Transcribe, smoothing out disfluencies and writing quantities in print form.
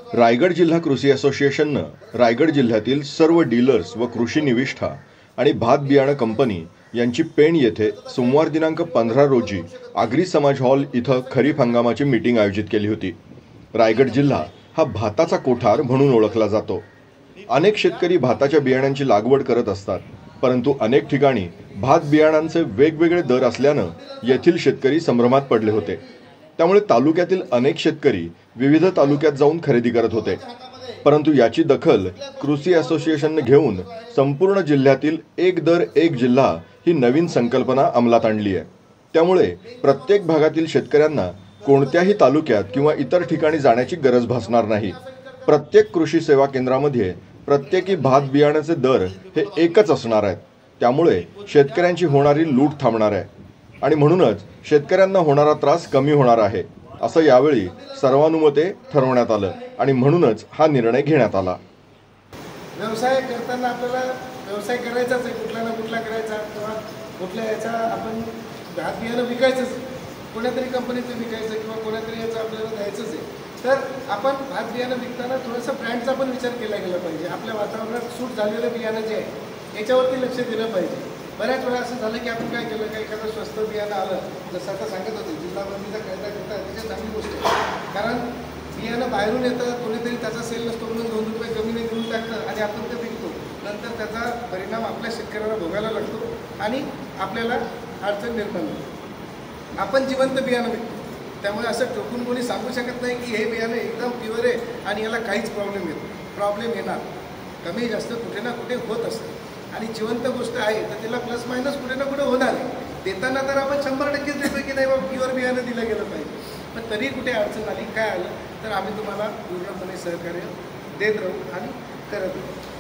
रायगड जिल्हा कृषी असोसिएशननं रायगड जिल्ह्यातील सर्व डीलर्स व कृषी निविष्ठा आणि भात बियाणं कंपनी यांची पेण येथे सोमवार दिनांक 15 रोजी आगरी समाज हॉल इथं खरीप हंगामाची मीटिंग आयोजित केली होती। रायगड जिल्हा हा भाताचा कोठार म्हणून ओळखला जातो। अनेक शेतकरी भाताच्या बियाण्यांची लागवड करत असतात, परंतु अनेक ठिकाणी भात बियाणांचे वेगवेगळे दर असल्यानं येथील शेतकरी संभ्रमात पडले होते। त्यामुळे तालुक्यातील अनेक शेतकरी विविध तालुक्यात जाऊन खरेदी करत होते, परंतु याची दखल कृषी असोसिएशनने घेऊन संपूर्ण जिल्ह्यातील एक दर एक जिल्हा ही नवीन संकल्पना अंमलात आणली आहे। त्यामुळे प्रत्येक भागातील शेतकऱ्यांना कोणत्याही तालुक्यात किंवा इतर ठिकाणी जाण्याची गरज भासणार नाही। प्रत्येक कृषी सेवा केंद्रामध्ये प्रत्येकी भात बियाण्याचे दर हे एकच असणार आहेत। त्यामुळे शेतकऱ्यांची होणारी लूट थांबणार आहे आणि म्हणूनच शेतकऱ्यांना होणारा त्रास कमी होणार आहे, असं यावेळी सर्वानुमते ठरवण्यात आलं आणि म्हणूनच हा निर्णय घेण्यात आला। व्यवसाय करताना आपल्याला व्यवसाय करायचाच आहे, कुठला ना कुठला करायचा किंवा कुठल्या याचा आपण भात बियाणं विकायचंच, कोणत्यातरी कंपनीचं विकायचं किंवा कोणत्यातरी याचं आपल्याला द्यायचंच आहे। तर आपण भात बियाणं विकताना थोडंसं ब्रँडचा पण विचार केला गेला पाहिजे। आपल्या वातावरणात सूट झालेलं बियाणं जे आहे याच्यावरती लक्ष दिलं पाहिजे। बऱ्याच वेळा असं झालं की आपण काय केलं, काही एखादं स्वस्त बियाणं आलं, जसं आता सांगत होते जिल्हाबंदीचा कायदा करता त्याची चांगली गोष्ट आहे, कारण बियाणं बाहेरून येतं, कोणीतरी त्याचा सेल नसतो म्हणून 2 रुपये कमीने घेऊन टाकतं आणि आपण ते विकतो, नंतर त्याचा परिणाम आपल्या शेतकऱ्याला भोगायला लागतो आणि आपल्याला अडचण निर्माण होते। आपण जिवंत बियाणं विकतो, त्यामुळे असं टोकून कोणी सांगू शकत नाही की हे बियाणं एकदम प्युअर आहे आणि याला काहीच प्रॉब्लेम येणार, कमी जास्त कुठे ना कुठे होत असते आणि जिवंत गोष्ट आहे तर तिला प्लस मायनस कुठे ना कुठे होणार आहे। देताना तर आपण 100% देतो की नाही बाबा प्युअर बियाणं दिलं गेलं पाहिजे, पण तरी कुठे अडचण आली काय आलं तर आम्ही तुम्हाला पूर्णपणे सहकार्य देत राहू आणि करत राहू।